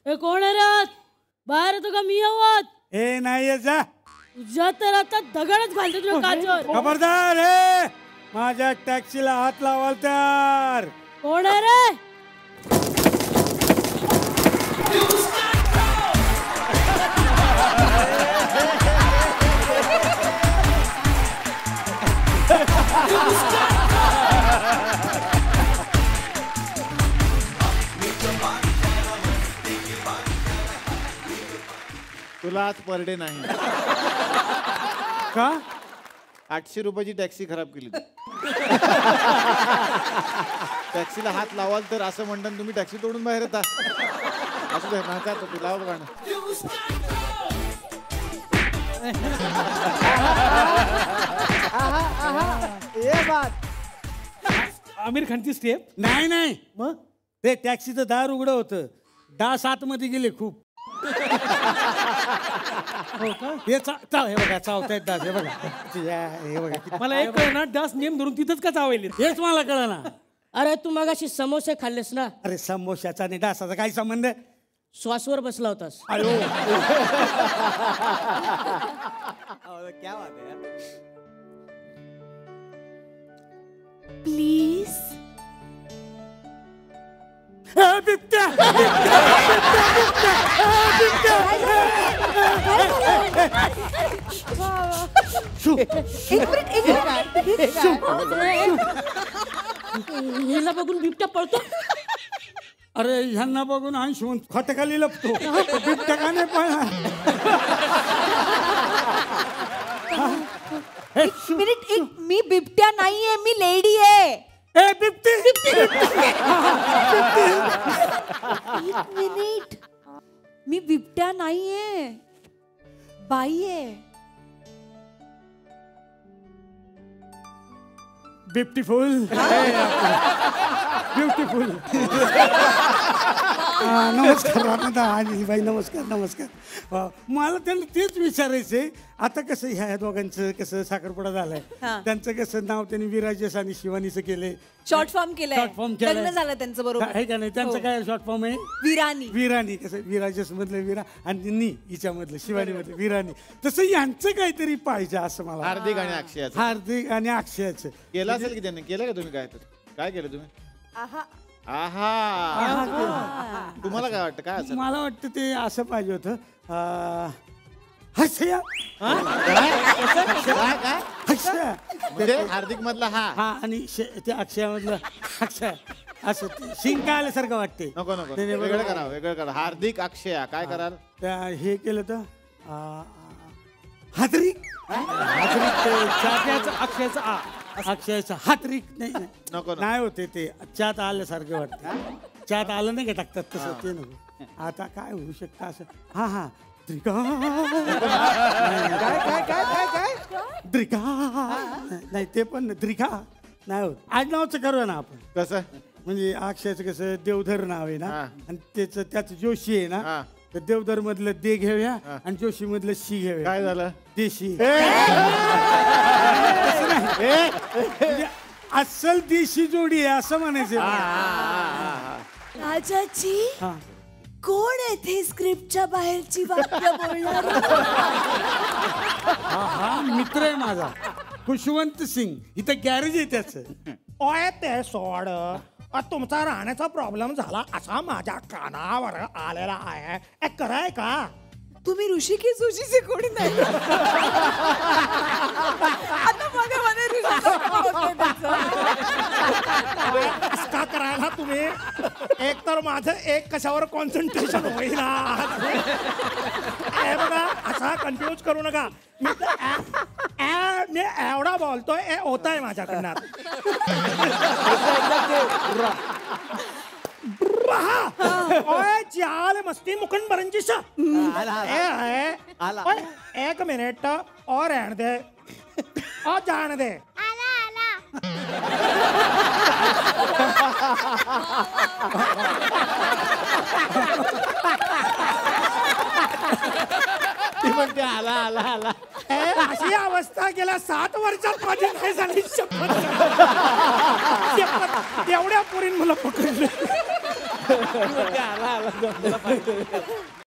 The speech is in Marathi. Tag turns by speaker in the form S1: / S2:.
S1: हे कोण आहे रे? बाहेर येतो का मी आवाज?
S2: हे नाही जा.
S1: तुझ्या तर आता दगडच घालते तुला काचवर.
S2: खबरदार हे माझ्या टॅक्सीला हात लावाल तर.
S1: कोण आहे रे?
S3: तुला आज पर डे नाही
S2: का?
S3: 800 रुपयाची टॅक्सी खराब केली टॅक्सीला हात लावाल तर असं म्हणतात तुम्ही टॅक्सी तोडून बाहेर येता. असं दे ना का तू लाव गाणं.
S4: आमिर खानची स्टेप.
S2: नाही नाही मग ते टॅक्सीचं दार उघडं होतं. डास आतमध्ये गेले खूप.
S4: हो का?
S2: हे हे बघा चावतायत डास. हे बघा हे बघा.
S4: मला एक ना डास नेम धरून तिथंच का चावले.
S2: हेच मला कळलं ना.
S1: अरे तू मगाशी समोसे खाल्लेस ना?
S2: अरे समोशाचा आणि डासाचा काही संबंध आहे?
S1: श्वासवर बसला होतास.
S2: अयो
S5: क्या बात है यार.
S1: प्लीज.
S2: बिबट्या.
S1: हिला बघून बिबट्या पळतो.
S2: अरे ह्यांना बघून अंशुमंत खटखाली लपतो. बिबट्या का नाही पळणार?
S6: मिनिट एक, मी बिबट्या नाहीये, मी लेडी आहे.
S2: ए बिबटी.
S6: एक मिनिट, मी बिबट्या नाहीये, बाई आहे.
S2: ब्युटिफुल. ब्युटिफुल. नमस्कार बाई. नमस्कार नमस्कार. मला त्यांना तेच विचारायचंय. आता कसं ह्या दोघांचं कसं साखरपुडा झालाय. त्यांचं कसं नाव त्यांनी विराजेश आणि शिवानीचं केलंय.
S6: शॉर्ट फॉर्म केलंय.
S2: शॉर्ट फॉर्म केलंय.
S6: लग्न झालं त्यांचं बरोबर
S2: आहे का नाही? त्यांचं काय शॉर्ट फॉर्म आहे?
S6: विरानी.
S2: विरानी. कसं विराजेश मधलं विरा आणि नी हिच्यामधलं शिवानी मधलं विरानी. तसं यांचं काहीतरी पाहिजे असं मला.
S3: हार्दिक आणि अक्षयाचं.
S2: हार्दिक आणि अक्षयाचं
S3: केलं असेल की त्यांनी. केलं का तुम्ही? काय केलं तुम्ही?
S6: आहा.
S3: तुम्हाला काय वाटतं? काय असं?
S2: मला वाटतं ते असं पाहिजे होतं. हसया. हसया.
S3: म्हणजे हार्दिक मधला
S2: हा आणि ते अक्षय मधलं अक्षय. असं शिंग काय आल्यासारखं वाटते.
S3: नको नको वेगळं करा. वेगळं करा. हार्दिक अक्षया काय कराल?
S2: हे केलं तर हातरिक.
S4: अक्षयाचा आ.
S2: अक्षयाचं हातरिक नाही.
S3: नको
S2: नाही होते ते चात आल्यासारखं वाटतं. चात आलं नाही का टाकतात तसं ते नको. आता काय होऊ शकतं असं. हा हा द्रिका.
S5: काय
S2: द्रिका नाही ते पण द्रिका नाही होत. आडनावचं करूया ना आपण.
S3: कसं
S2: म्हणजे अक्षयाचं कसं देवधर नाव आहे ना. आणि त्याचं जोशी आहे ना. तर देवधर मधलं दे घेऊया आणि जोशी मधलं शी घेऊया.
S3: काय झालं?
S2: देशी. म्हणजे अस्सल देशी जोडी आहे असं म्हणायचं.
S6: राजाची कोण आहे ते स्क्रिप्टच्या बाहेरची वाक्य बोलणार?
S2: हा मित्र आहे माझा खुशवंत सिंग. इथं गॅरेज आहे त्याचं.
S7: ओय ते सोड. तुमचा राहण्याचा प्रॉब्लेम झाला असा माझ्या कानावर आलेला आहे. कराय का
S6: तुम्ही ऋषिकेश जोशीचे कोणी नाही? आता मध्ये
S7: का करायला तुम्ही? एक तर माझं एक कशावर कॉन्सन्ट्रेशन होईना. बघा असा कन्फ्यूज करू नका. मी एवढा बोलतोय होत आहे माझ्याकडनं. चाल मस्ती मुकुंद बरंजीशा. एक मिनिट और रहने दे और जाने दे.
S3: म्हणते आला आला आला.
S7: अशी अवस्था गेल्या 7 वर्षात माझी नाही झाली. शपथ. एवढ्या पोरीन मला पकडलं.
S5: ती म्हणते, आला आला जमला पाहिजे.